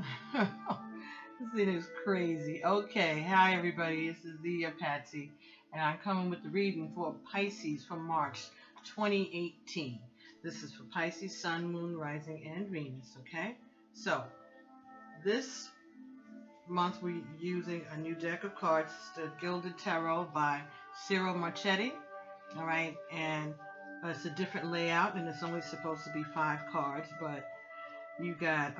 This thing is crazy. Okay, hi everybody. This is the Patsy, and I'm coming with the reading for Pisces for March 2018. This is for Pisces, Sun, Moon, Rising, and Venus. Okay, so this month we're using a new deck of cards, the Gilded Tarot by Cyril Marchetti. All right, and it's a different layout, and it's only supposed to be 5 cards, but you got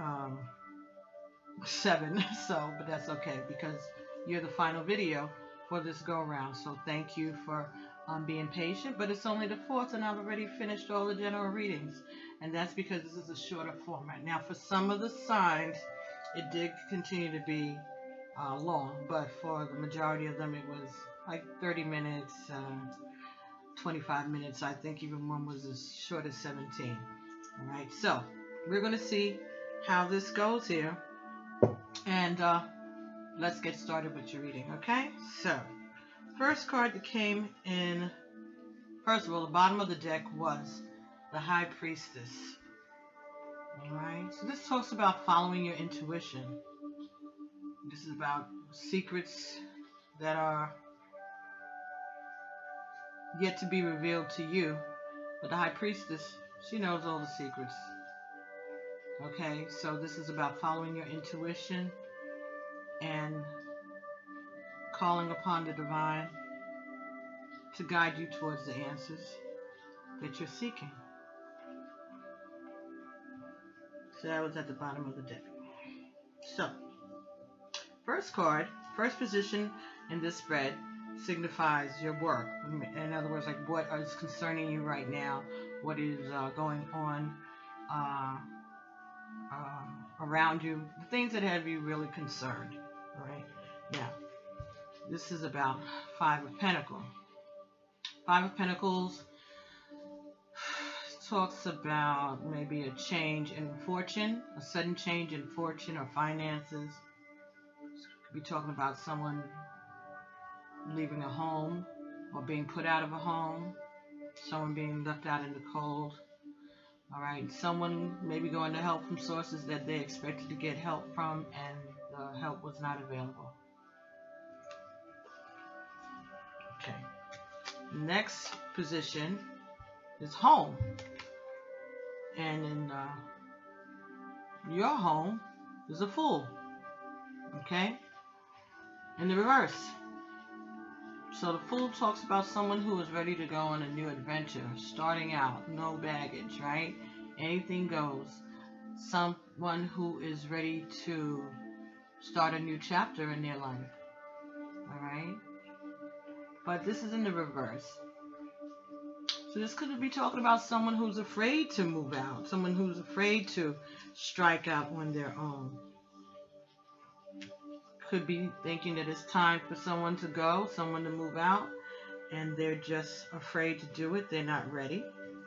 7, so but that's okay because you're the final video for this go around. So thank you for being patient, but it's only the 4th and I've already finished all the general readings, and that's because this is a shorter format. Now for some of the signs it did continue to be long, but for the majority of them it was like 30 minutes, 25 minutes. I think even one was as short as 17. All right, so we're going to see how this goes here, and let's get started with your reading. Okay, so first card that came in, first of all, the bottom of the deck was the High Priestess. All right, so this talks about following your intuition. This is about secrets that are yet to be revealed to you, but the High Priestess, she knows all the secrets. Okay, so this is about following your intuition and calling upon the divine to guide you towards the answers that you're seeking. So that was at the bottom of the deck. So, first card, first position in this spread signifies your work. In other words, like what is concerning you right now, what is going on around you, the things that have you really concerned. All right. Now, this is about 5 of Pentacles. 5 of Pentacles talks about maybe a change in fortune, a sudden change in fortune or finances. Could be talking about someone leaving a home or being put out of a home, someone being left out in the cold. All right, someone maybe going to help from sources that they expected to get help from, and the help was not available. Okay. Next position is home. And in your home is a Fool. Okay? In the reverse. So the Fool talks about someone who is ready to go on a new adventure, starting out, no baggage, right? Anything goes. Someone who is ready to start a new chapter in their life. All right? But this is in the reverse. So this could be talking about someone who's afraid to move out, someone who's afraid to strike out on their own. Could be thinking that it's time for someone to go, someone to move out, and they're just afraid to do it. They're not ready.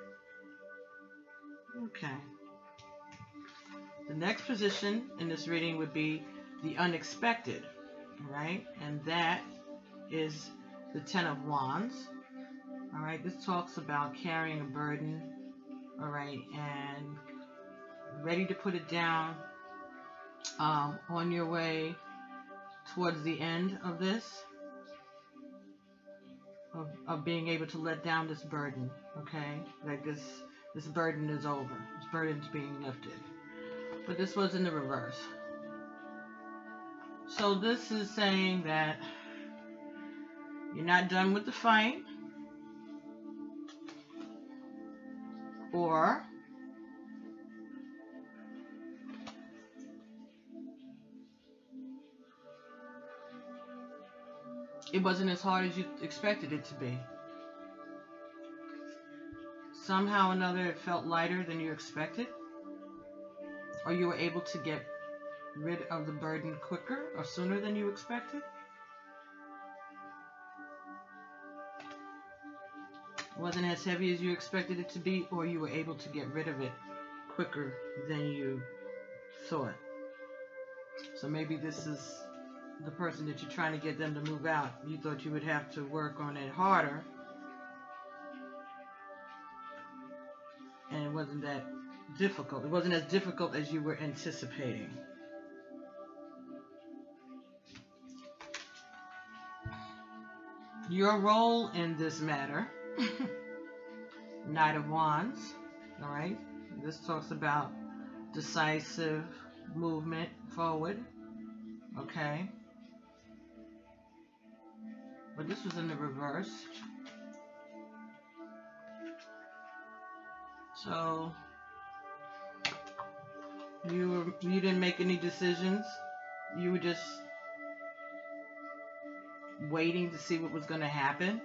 Okay. The next position in this reading would be the unexpected, right? And that is the 10 of Wands. All right, this talks about carrying a burden, all right, and ready to put it down, on your way towards the end of this, of being able to let down this burden, okay? Like this burden is over. This burden's being lifted. But this was in the reverse. So this is saying that you're not done with the fight, or it wasn't as hard as you expected it to be. Somehow or another it felt lighter than you expected, or you were able to get rid of the burden quicker or sooner than you expected. It wasn't as heavy as you expected it to be, or you were able to get rid of it quicker than you thought. So maybe this is the person that you're trying to get them to move out. You thought you would have to work on it harder, and it wasn't that difficult. It wasn't as difficult as you were anticipating. your role in this matter. Knight of Wands. All right. This talks about decisive movement forward. Okay. But this was in the reverse. So you didn't make any decisions. You were just waiting to see what was going to happen.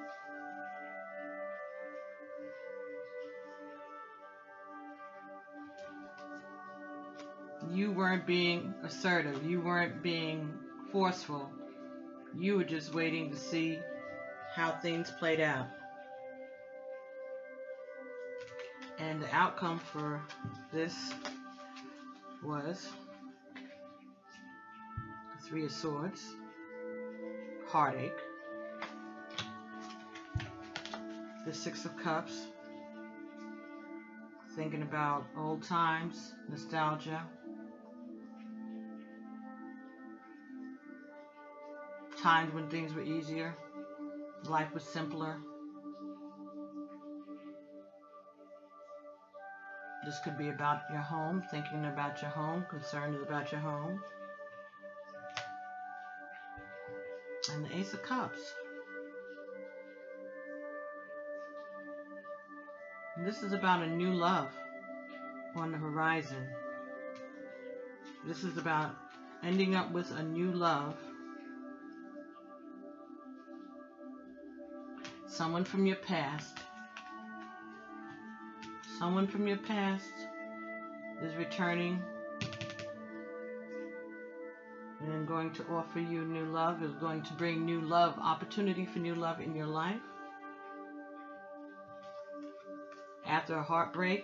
You weren't being assertive. You weren't being forceful. You were just waiting to see how things played out. And the outcome for this was the Three of Swords, heartache, the Six of Cups, thinking about old times, nostalgia, times when things were easier, life was simpler. This could be about your home, thinking about your home, concerned about your home. And the Ace of Cups. And this is about a new love on the horizon. This is about ending up with a new love. Someone from your past. Someone from your past is returning and going to offer you new love, is going to bring new love, opportunity for new love in your life. After a heartbreak,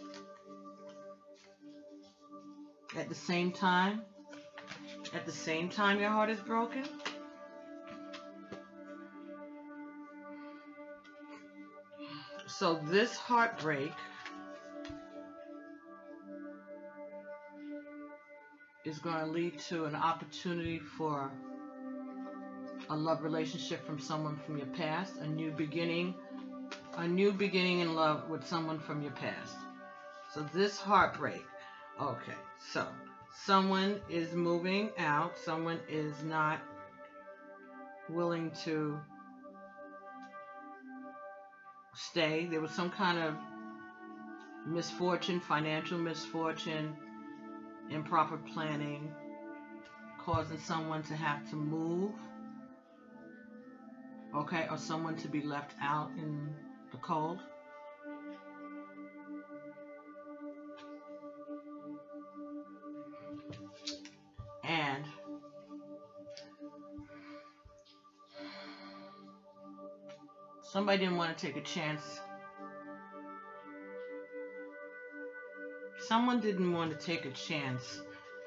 at the same time your heart is broken, so this heartbreak is going to lead to an opportunity for a love relationship from someone from your past, a new beginning in love with someone from your past. So this heartbreak, okay, so someone is moving out, someone is not willing to stay. There was some kind of misfortune, financial misfortune, improper planning, causing someone to have to move, okay, or someone to be left out in the cold. And somebody didn't want to take a chance. Someone didn't want to take a chance.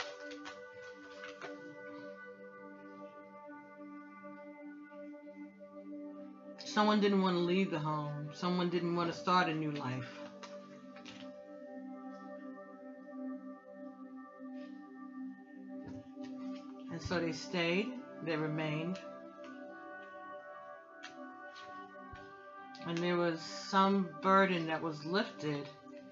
Someone didn't want to leave the home. Someone didn't want to start a new life. And so they stayed, they remained. And there was some burden that was lifted.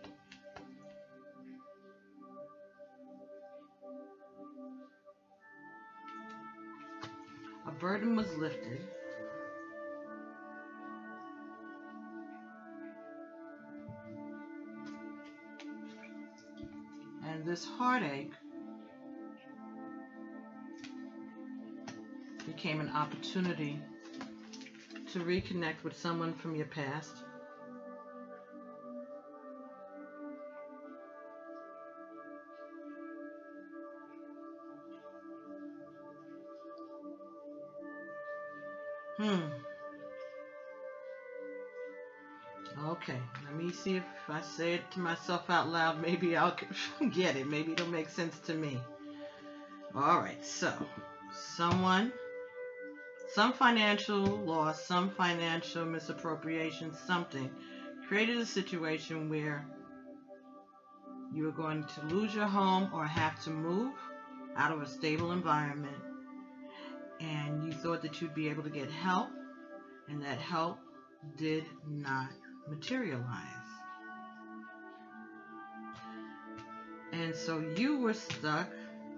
A burden was lifted. And this heartache became an opportunity to reconnect with someone from your past. Okay, let me see if I say it to myself out loud, maybe I'll get it. Maybe it'll make sense to me. Alright, so some financial loss, some financial misappropriation, something created a situation where you were going to lose your home or have to move out of a stable environment, and you thought that you'd be able to get help and that help did not materialize. And so you were stuck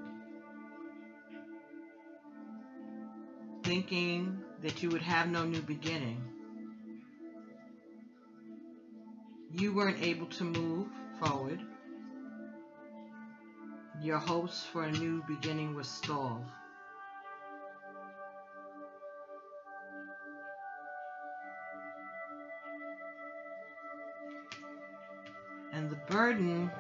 thinking that you would have no new beginning. You weren't able to move forward. Your hopes for a new beginning were stalled. And the burden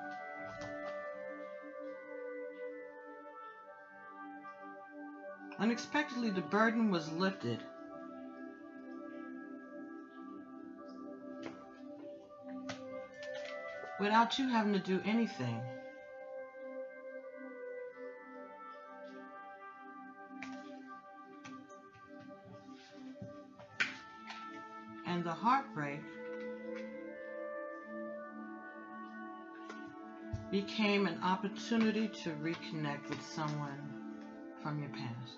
unexpectedly, the burden was lifted. Without you having to do anything. And the heartbreak became an opportunity to reconnect with someone from your past.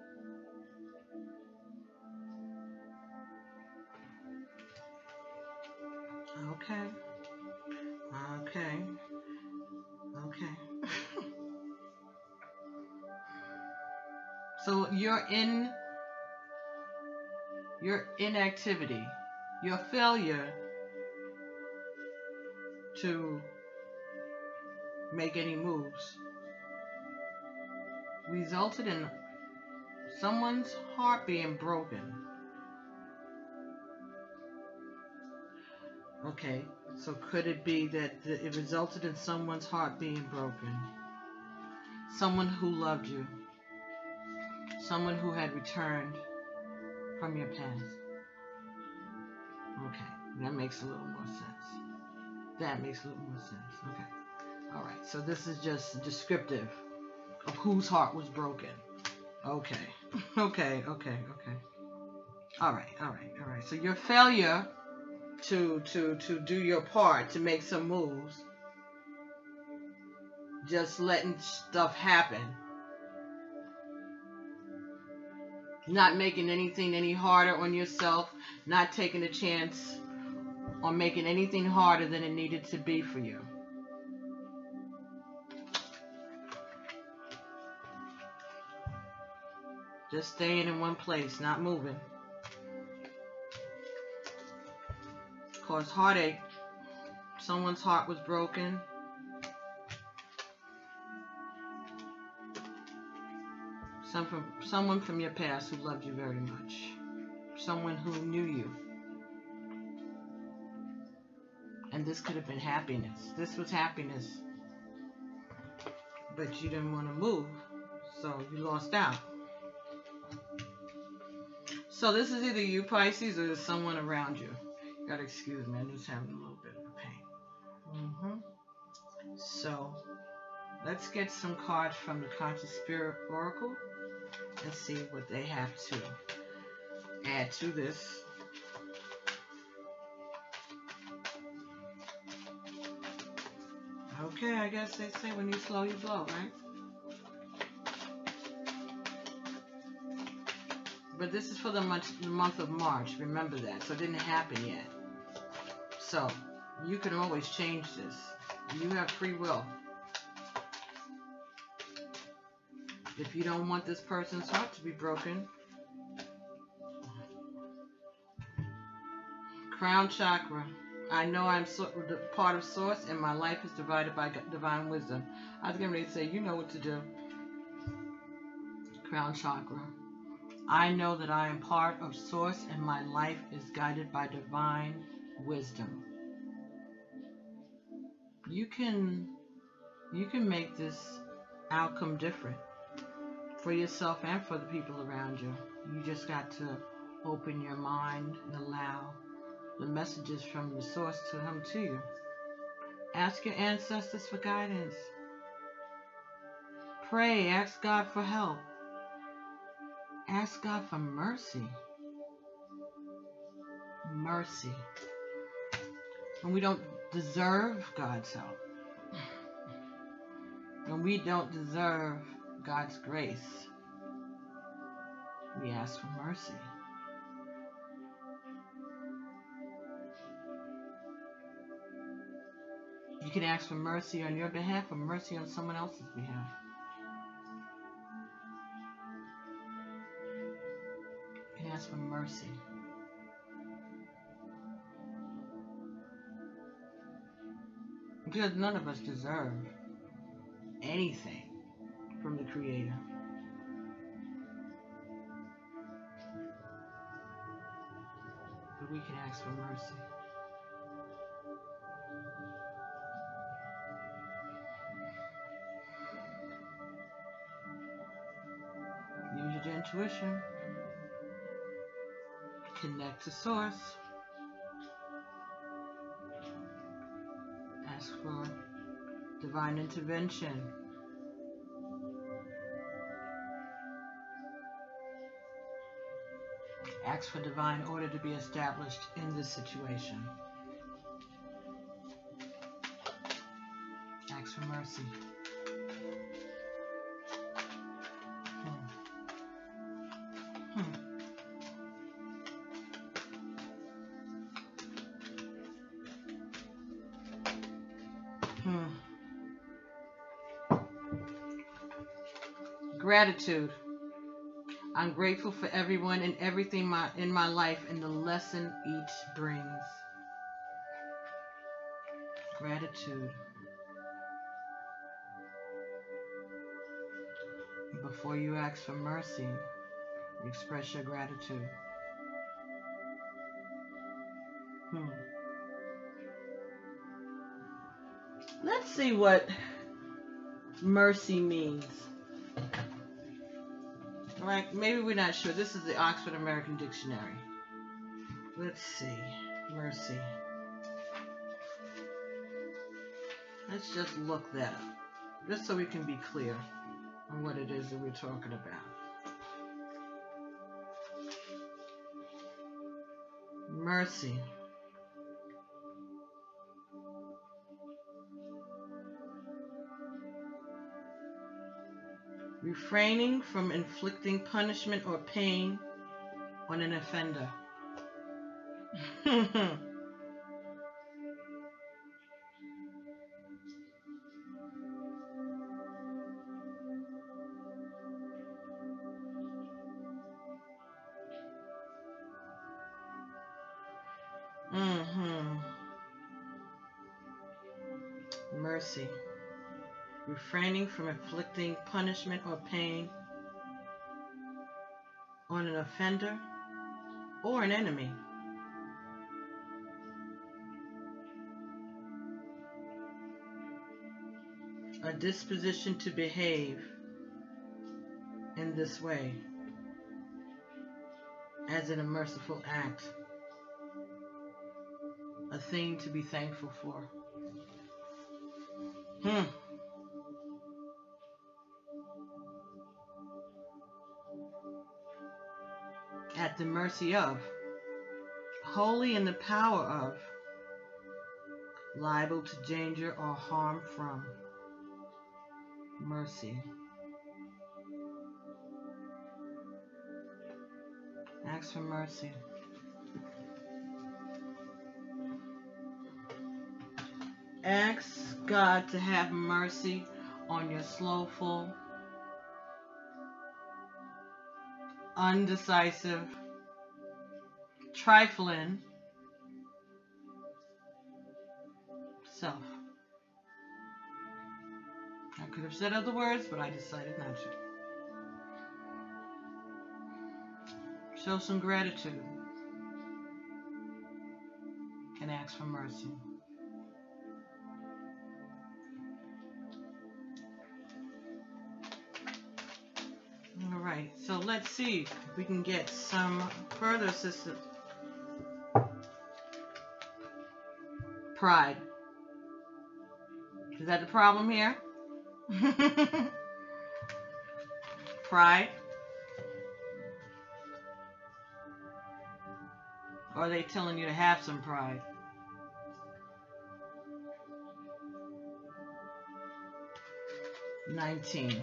Okay. So your inactivity, your failure to make any moves resulted in someone's heart being broken. Okay, so could it be that it resulted in someone's heart being broken? Someone who loved you. Someone who had returned from your past. Okay, that makes a little more sense. That makes a little more sense. Okay. Alright, so this is just descriptive of whose heart was broken. Okay. Okay. Alright. So your failure to do your part, to make some moves, just letting stuff happen, not making anything any harder on yourself, not taking a chance on making anything harder than it needed to be for you. Just staying in one place, not moving. Caused heartache. Someone's heart was broken. Someone from your past who loved you very much. Someone who knew you. And this could have been happiness. This was happiness. But you didn't want to move, so you lost out. So this is either you, Pisces, or there's someone around you. You gotta excuse me, I'm just having a little bit of pain. So let's get some cards from the Conscious Spirit Oracle and see what they have to add to this. Okay, I guess they say when you slow, you blow, right? But this is for the month of March. Remember that. So it didn't happen yet. So you can always change this. You have free will. If you don't want this person's heart to be broken. Crown chakra. I know I'm part of Source and my life is divided by divine wisdom. I was getting ready to say, you know what to do. Crown chakra. I know that I am part of Source and my life is guided by divine wisdom. You can make this outcome different for yourself and for the people around you. You just got to open your mind and allow the messages from the Source to come to you. Ask your ancestors for guidance. Pray, ask God for help. Ask God for mercy. Mercy. When we don't deserve God's help. When we don't deserve God's grace, we ask for mercy. You can ask for mercy on your behalf or mercy on someone else's behalf. You can ask for mercy. Because none of us deserve anything from the Creator. But we can ask for mercy. Use your intuition. Connect to Source. Ask for divine intervention. Ask for divine order to be established in this situation. Ask for mercy. Gratitude. I'm grateful for everyone and everything in my life and the lesson each brings. Gratitude. Before you ask for mercy, express your gratitude. Let's see what mercy means. Like, maybe we're not sure. This is the Oxford American Dictionary. Let's see. Mercy. Let's just look that up. Just so we can be clear on what it is that we're talking about. Mercy. Refraining from inflicting punishment or pain on an offender. Mercy. Refraining from inflicting punishment or pain on an offender or an enemy. A disposition to behave in this way as in a merciful act. A thing to be thankful for. At the mercy of, wholly in the power of, liable to danger or harm from. Mercy. Ask for mercy. Ask God to have mercy on your slowful, undecisive, trifling self. I could have said other words, but I decided not to. Show some gratitude and ask for mercy. All right, so let's see if we can get some further assistance. Pride. Is that the problem here? Pride? Or are they telling you to have some pride? $19.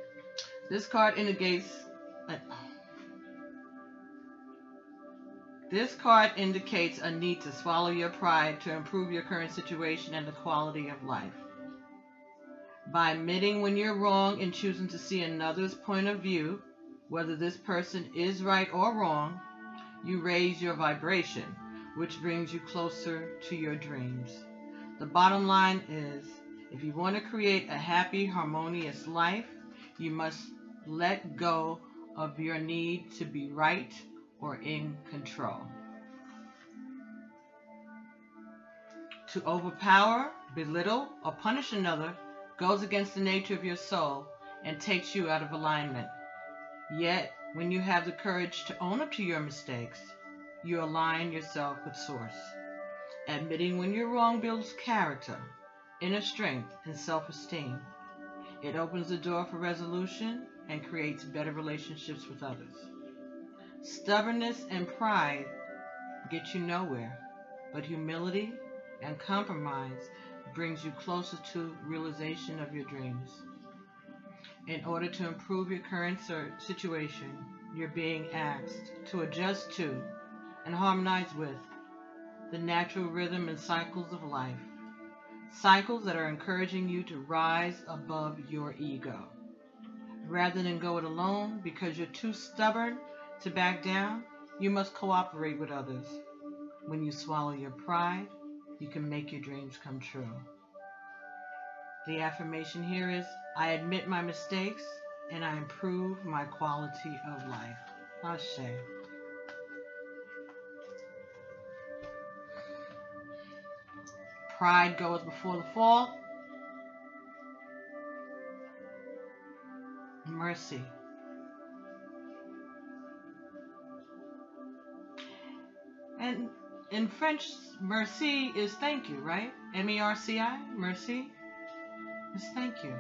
This card indicates This card indicates a need to swallow your pride to improve your current situation and the quality of life. By admitting when you're wrong and choosing to see another's point of view, whether this person is right or wrong, you raise your vibration, which brings you closer to your dreams. The bottom line is, if you want to create a happy, harmonious life, you must let go of your need to be right or in control. To overpower, belittle, or punish another goes against the nature of your soul and takes you out of alignment. Yet, when you have the courage to own up to your mistakes, you align yourself with Source. Admitting when you're wrong builds character, inner strength, and self-esteem. It opens the door for resolution and creates better relationships with others. Stubbornness and pride get you nowhere, but humility and compromise brings you closer to realization of your dreams. In order to improve your current situation, you're being asked to adjust to and harmonize with the natural rhythm and cycles of life. Cycles that are encouraging you to rise above your ego. Rather than go it alone because you're too stubborn to back down, you must cooperate with others. When you swallow your pride, you can make your dreams come true. The affirmation here is, I admit my mistakes and I improve my quality of life. Ashe. Pride goeth before the fall. Mercy. And in French, merci is thank you, right? M-E-R-C-I, merci is thank you.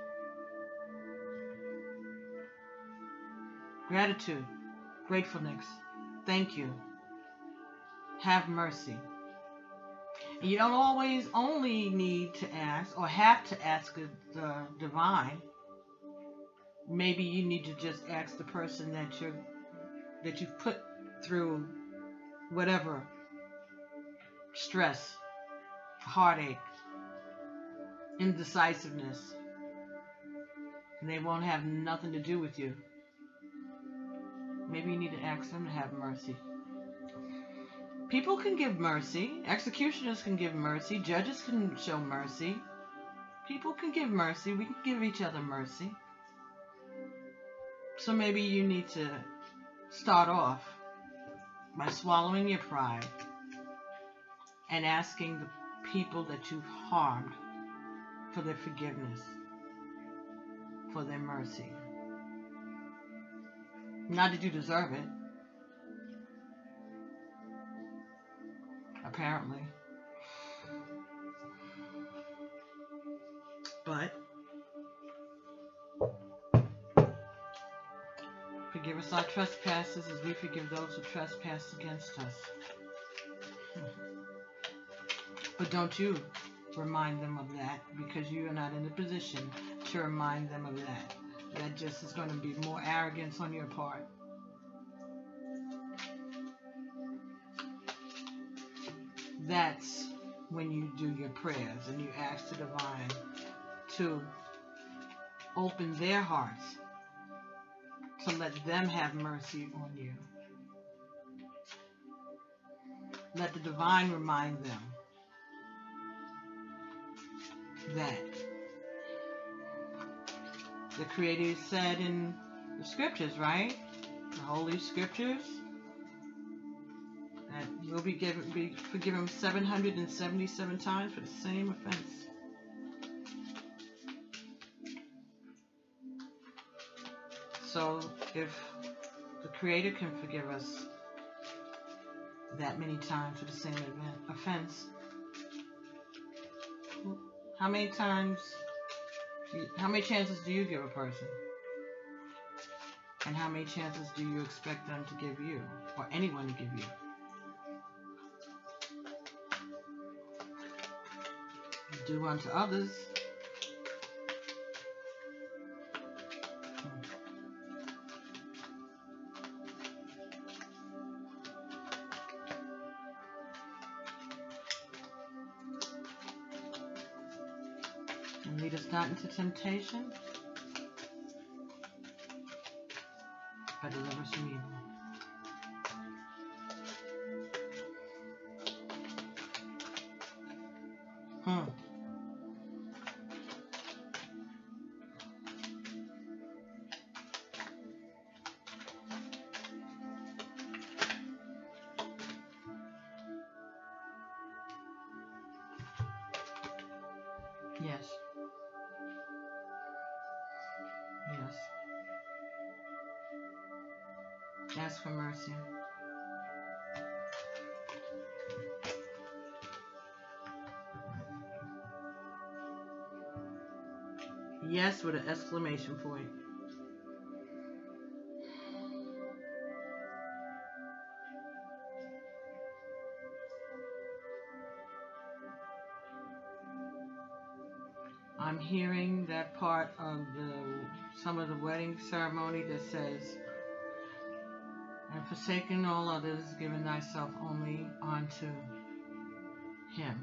Gratitude, gratefulness, thank you. Have mercy. And you don't always only need to ask or have to ask the divine. Maybe you need to just ask the person that you've put through whatever stress, heartache, indecisiveness, and they won't have nothing to do with you. Maybe you need to ask them to have mercy. People can give mercy. Executioners can give mercy. Judges can show mercy. People can give mercy. We can give each other mercy. So maybe you need to start off by swallowing your pride and asking the people that you've harmed for their forgiveness, for their mercy. Not that you deserve it, apparently, but forgive us our trespasses as we forgive those who trespass against us. But don't you remind them of that, because you are not in a position to remind them of that. That just is going to be more arrogance on your part. That's when you do your prayers and you ask the divine to open their hearts, to let them have mercy on you. Let the divine remind them that the Creator said in the scriptures, right? The Holy Scriptures, that you'll be forgiven 777 times for the same offense. So if the Creator can forgive us that many times for the same offense, how many chances do you give a person? And how many chances do you expect them to give you, or anyone to give you? Do unto others. Lead us not into temptation, but deliver us from evil. Yes. Yes. Ask for mercy. Yes, with an exclamation point. I'm hearing that part of some of the wedding ceremony that says, and forsaking all others, giving thyself only unto him.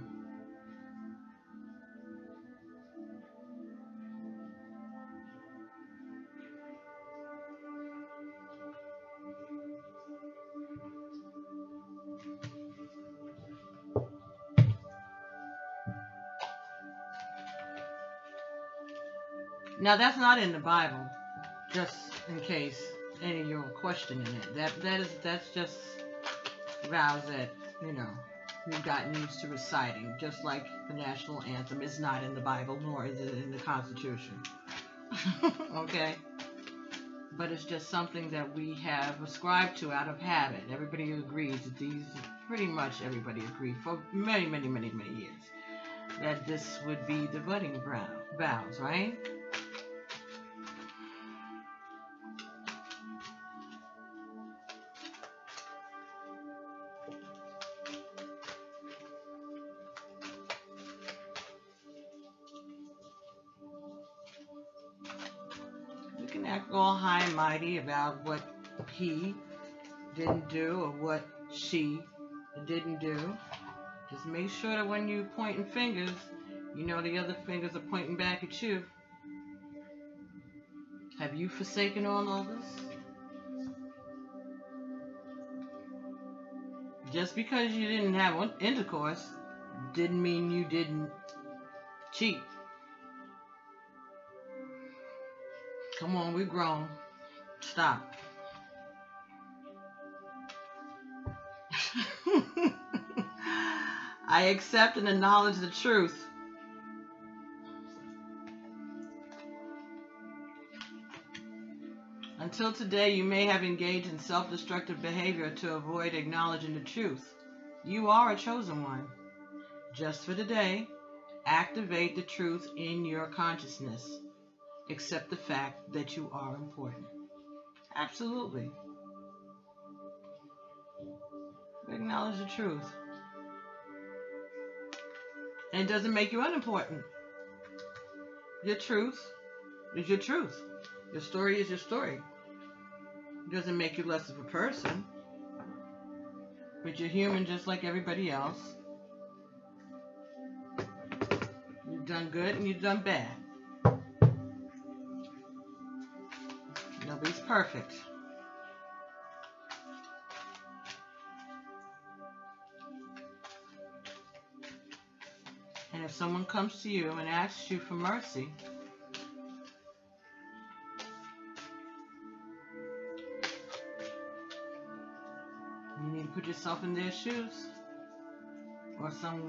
Now that's not in the Bible, just in case any of you are questioning it. That's just vows that, we've gotten used to reciting, just like the national anthem is not in the Bible, nor is it in the Constitution. Okay? But it's just something that we have ascribed to out of habit. Everybody agrees that pretty much everybody agreed for many, many, many, many years, that this would be the wedding vows, right? You can act all high and mighty about what he didn't do or what she didn't do. Just make sure that when you're pointing fingers, the other fingers are pointing back at you. Have you forsaken all others? Just because you didn't have intercourse didn't mean you didn't cheat. Come on, we're grown. Stop. I accept and acknowledge the truth. Until today, you may have engaged in self-destructive behavior to avoid acknowledging the truth. You are a chosen one. Just for today, activate the truth in your consciousness. Accept the fact that you are important. Absolutely. Acknowledge the truth. And it doesn't make you unimportant. Your truth is your truth. Your story is your story. It doesn't make you less of a person. But you're human just like everybody else. You've done good and you've done bad. Nobody's perfect. And if someone comes to you and asks you for mercy, you need to put yourself in their shoes, or some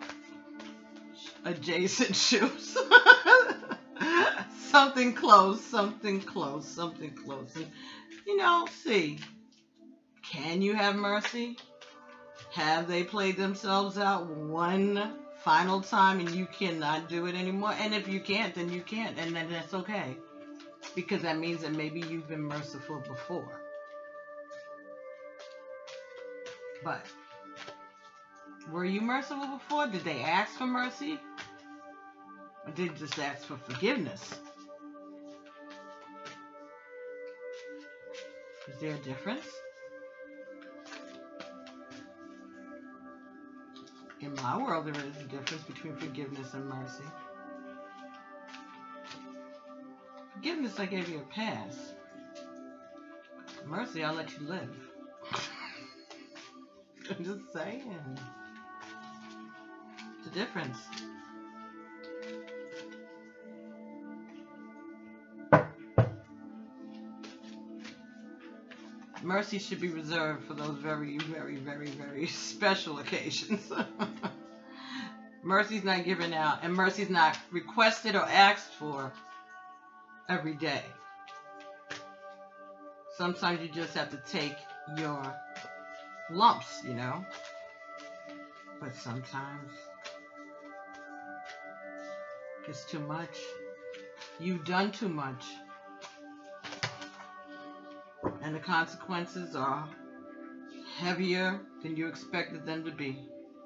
adjacent shoes. Something close, something close, something close. And, see, can you have mercy? Have they played themselves out one final time and you cannot do it anymore? And if you can't, then you can't, and then that's okay. Because that means that maybe you've been merciful before. But were you merciful before? Did they ask for mercy? Or did they just ask for forgiveness? Is there a difference? In my world, there is a difference between forgiveness and mercy. Forgiveness, I gave you a pass. Mercy, I'll let you live. I'm just saying. It's a difference. Mercy should be reserved for those very, very, very, very special occasions. Mercy's not given out, and mercy's not requested or asked for every day. Sometimes you just have to take your lumps, you know. But sometimes it's too much. You've done too much. And the consequences are heavier than you expected them to be.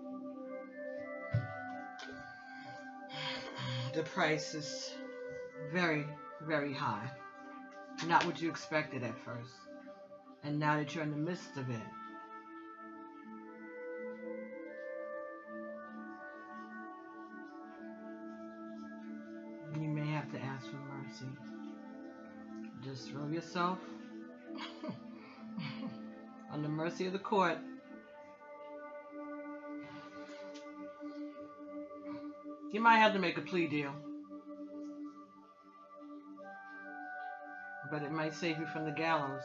The price is very, very high. Not what you expected at first. And now that you're in the midst of it, you may have to ask for mercy. Just throw yourself on the mercy of the court. You might have to make a plea deal, but it might save you from the gallows.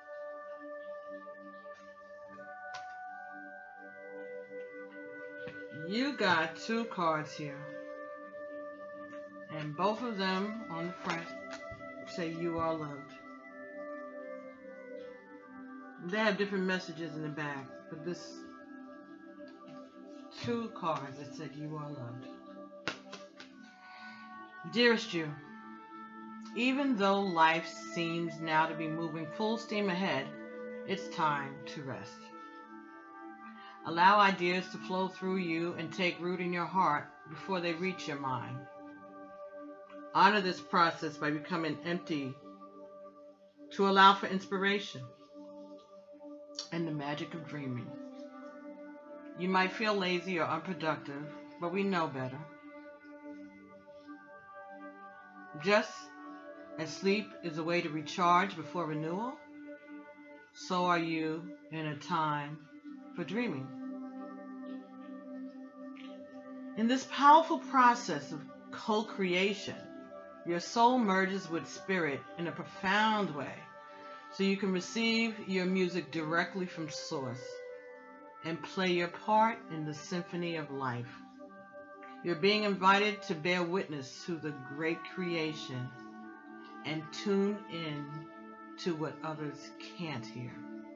You got two cards here, and both of them on the front say you are loved. They have different messages in the back, but this two cards that said you are loved. Dearest you, even though life seems now to be moving full steam ahead, it's time to rest. Allow ideas to flow through you and take root in your heart before they reach your mind. Honor this process by becoming empty to allow for inspiration and the magic of dreaming. You might feel lazy or unproductive, but we know better. Just as sleep is a way to recharge before renewal, so are you in a time for dreaming. In this powerful process of co-creation, your soul merges with spirit in a profound way, so you can receive your music directly from source and play your part in the symphony of life. You're being invited to bear witness to the great creation and tune in to what others can't hear.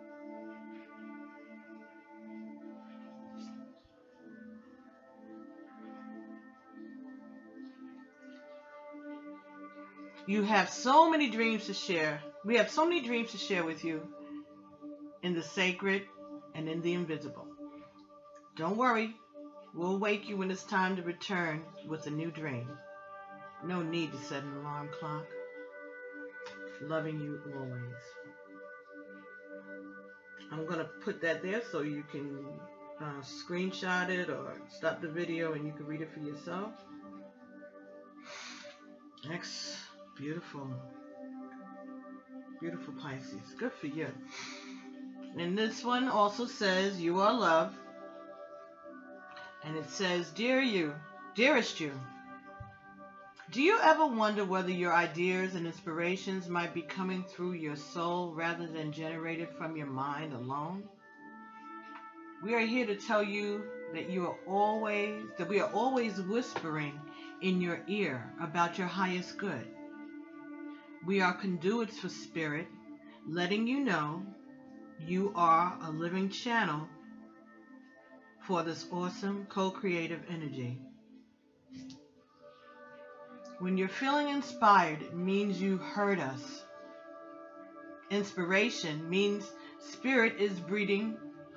You have so many dreams to share. We have so many dreams to share with you in the sacred and in the invisible. Don't worry. We'll wake you when it's time to return with a new dream. No need to set an alarm clock. Loving you always. I'm going to put that there so you can screenshot it or stop the video and you can read it for yourself. Next, beautiful. Beautiful Pisces. Good for you. And this one also says, you are loved. And it says, dear you, dearest you, do you ever wonder whether your ideas and inspirations might be coming through your soul rather than generated from your mind alone? We are here to tell you that we are always whispering in your ear about your highest good. We are conduits for spirit, letting you know you are a living channel for this awesome co-creative energy. When you're feeling inspired, it means you heard us. Inspiration means spirit is breathing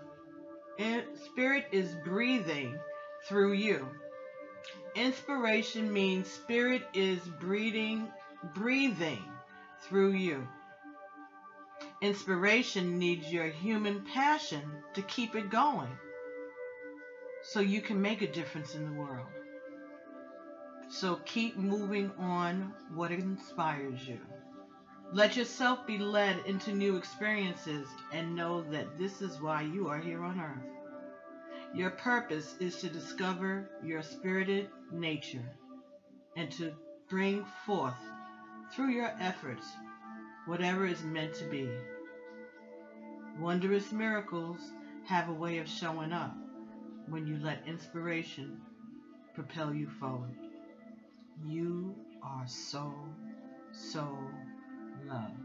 through you. Inspiration means spirit is breathing through you. Inspiration needs your human passion to keep it going, so you can make a difference in the world. So keep moving on what inspires you. Let yourself be led into new experiences and know that this is why you are here on earth. Your purpose is to discover your spirited nature and to bring forth through your efforts whatever is meant to be. Wondrous miracles have a way of showing up when you let inspiration propel you forward. You are so, so loved.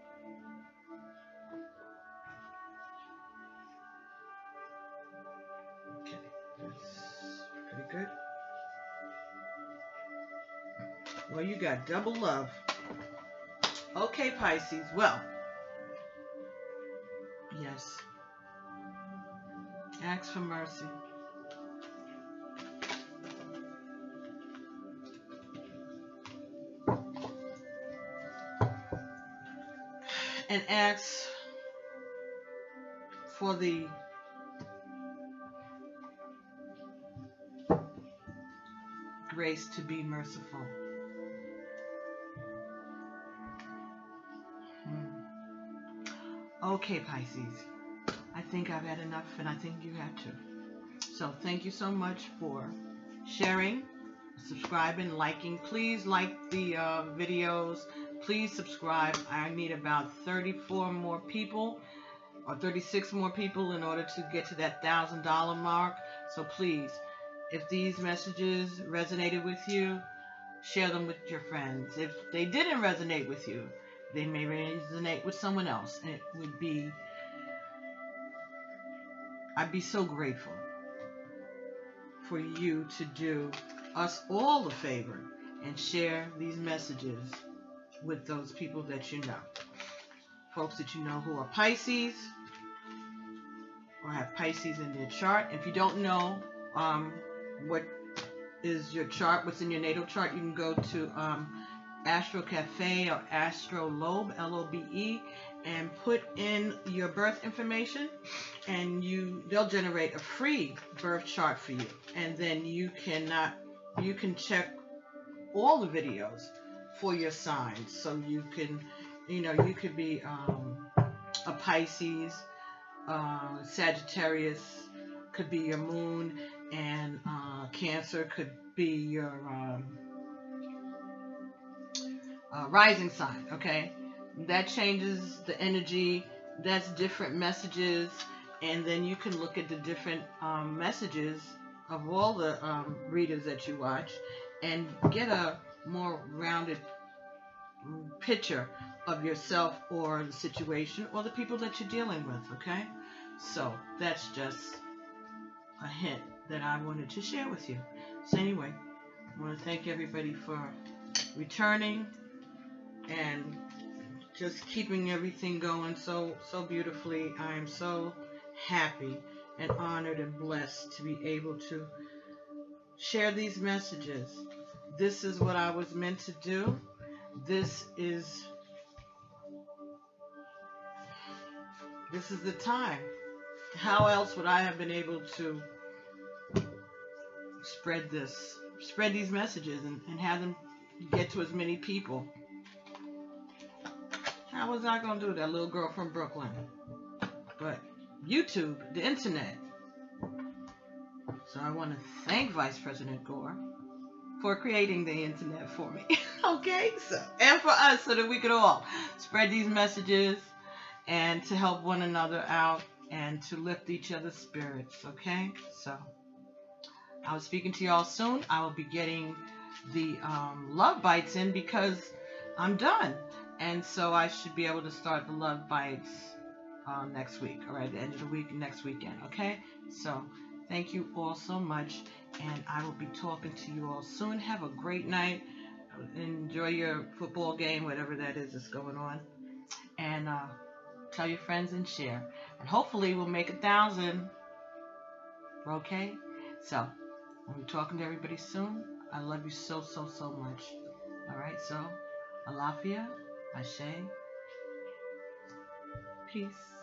Okay, that's pretty good. Well, you got double love. Okay, Pisces. Well, yes. Ask for mercy. And ask for the grace to be merciful. Okay, Pisces. I think I've had enough, and I think you have too. So thank you so much for sharing, subscribing, liking. Please like the videos. Please subscribe. I need about 34 more people or 36 more people in order to get to that $1,000 mark. So please, if these messages resonated with you, share them with your friends. If they didn't resonate with you, they may resonate with someone else. And it would be, I'd be so grateful for you to do us all a favor and share these messages with those people that you know. Folks that you know who are Pisces or have Pisces in their chart. If you don't know what is your chart, what's in your natal chart, you can go to Astro Cafe or Astro Lobe, L-O-B-E, and put in your birth information, and they'll generate a free birth chart for you. And then you can check all the videos for your signs. So you can, you could be a Pisces, Sagittarius could be your moon, and Cancer could be your rising sign. Okay, that changes the energy. That's different messages, and then you can look at the different messages of all the readers that you watch and get a more rounded picture of yourself or the situation or the people that you're dealing with. Okay, so that's just a hint that I wanted to share with you. So anyway, I want to thank everybody for returning and just keeping everything going so beautifully. I am so happy and honored and blessed to be able to share these messages. This is what I was meant to do. This is the time. How else would I have been able to spread these messages and have them get to as many people? How was I going to do that, little girl from Brooklyn? But YouTube, the internet. So I want to thank Vice President Gore for creating the internet for me. Okay, and for us, so that we could all spread these messages and to help one another out and to lift each other's spirits. Okay, so I'll be speaking to y'all soon. I will be getting the love bites in because I'm done, and so I should be able to start the love bites next week, or at the end of the week, next weekend. Okay, so thank you all so much, and I will be talking to you all soon. Have a great night. Enjoy your football game, whatever that is that's going on, and tell your friends and share, and hopefully we'll make 1,000. Okay, so I'll be talking to everybody soon. I love you so much. All right, so Alafia, Ashe, peace.